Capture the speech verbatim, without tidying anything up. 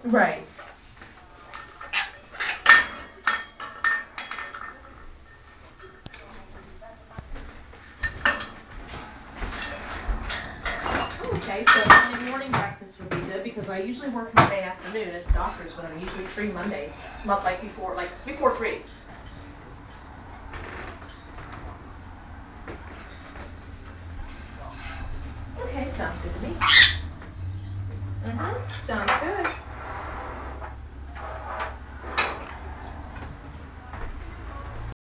Right. Okay, so Monday morning breakfast would be good because I usually work Monday afternoon at the doctor's, but I'm usually free Mondays, not like before, like before three. Okay, sounds good to me. Mm-hmm. Sounds good.